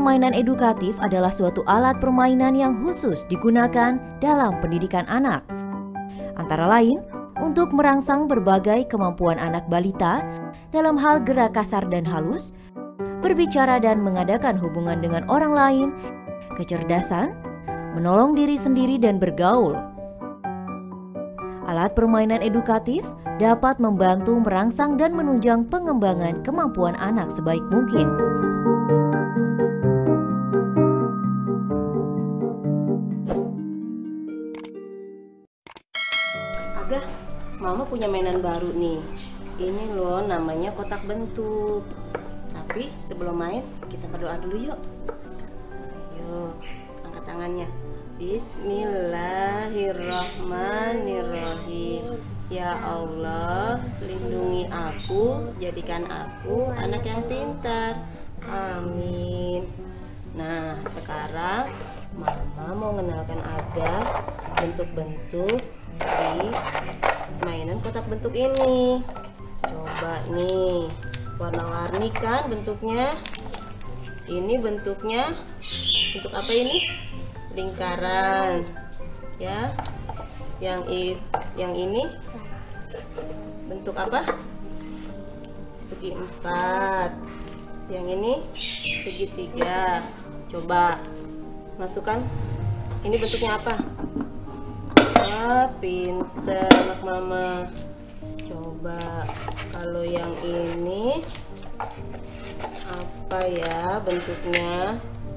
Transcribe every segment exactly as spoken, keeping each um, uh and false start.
permainan edukatif adalah suatu alat permainan yang khusus digunakan dalam pendidikan anak. Antara lain, untuk merangsang berbagai kemampuan anak balita dalam hal gerak kasar dan halus, berbicara dan mengadakan hubungan dengan orang lain, kecerdasan, menolong diri sendiri dan bergaul. Alat permainan edukatif dapat membantu merangsang dan menunjang pengembangan kemampuan anak sebaik mungkin. Agah, Mama punya mainan baru nih. Ini loh namanya kotak bentuk. Tapi sebelum main, kita berdoa dulu yuk. Yuk, angkat tangannya. Bismillahirrahmanirrahim. Ya Allah, lindungi aku, jadikan aku anak yang pintar. Amin. Nah, sekarang Mama mau mengenalkan Agah bentuk-bentuk di mainan kotak bentuk ini. Coba nih, warna-warni kan bentuknya. Ini bentuknya bentuk apa ini? Lingkaran, ya. Yang i, yang ini bentuk apa? Segi empat. Yang ini segitiga. Coba masukkan. Ini bentuknya apa? Ah, pinter anak Mama. Coba kalau yang ini apa ya bentuknya?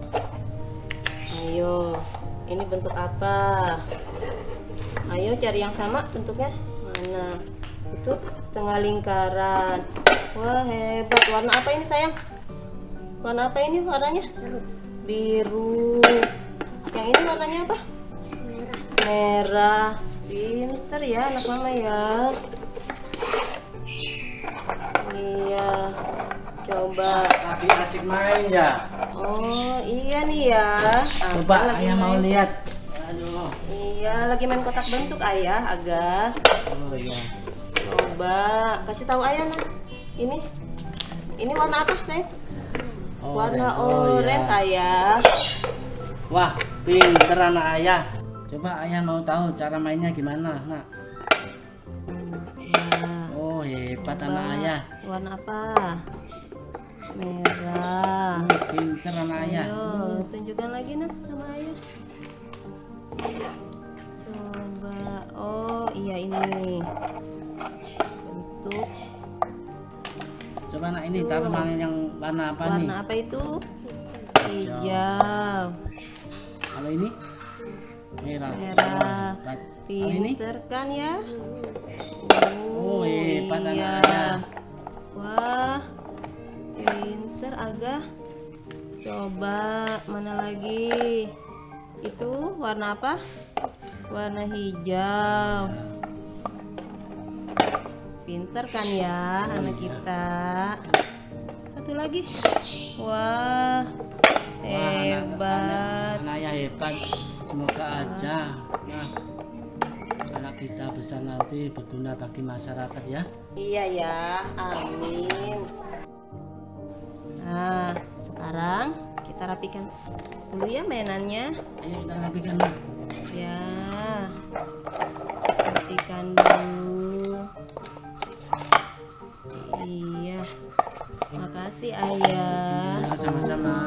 Ayo, ini bentuk apa? Ayo cari yang sama bentuknya. Mana? Itu setengah lingkaran. Wah, hebat. Warna apa ini sayang? Warna apa ini warnanya? Biru. Yang ini warnanya apa? Merah. Pinter ya anak Mama ya. Iya. Coba. Lagi asik main ya. Oh iya nih ya. Coba ayah mau lihat. Aduh. Iya lagi main kotak bentuk ayah Agah. Oh iya. Coba kasih tahu ayah nah. Ini. Ini warna apa sayang? Oh, Warna oh, orange iya. ayah. Wah, pinter anak ayah. Coba ayah mau tahu cara mainnya gimana, nak? Ya. Oh hebat Coba. anak ayah. Warna apa? Merah. Hmm, pinter anak ayah. Ayo, tunjukkan lagi nah sama ayah. Coba. Oh, iya ini. Bentuk. Coba nak ini taruh mana yang warna apa Warna nih? apa itu? Hijau. Kalau ini? Merah. Merah. Hebat. Kalau ini? Pinter kan ya? Oh, hebat anak iya. ayah. Wah, pinter Agah. Coba mana lagi? Itu warna apa? Warna hijau. Pinter kan ya Oh, anak iya. kita. Satu lagi. Wah, Wah, anak, hebat. anak, anak ayah hebat. Semoga aja nah anak kita besar nanti berguna bagi masyarakat ya. Iya ya, amin. Nah, sekarang kita rapikan dulu ya mainannya. Ayo kita rapikan nak. Ya, rapikan dulu. Iya, makasih ayah. Ya, sama-sama.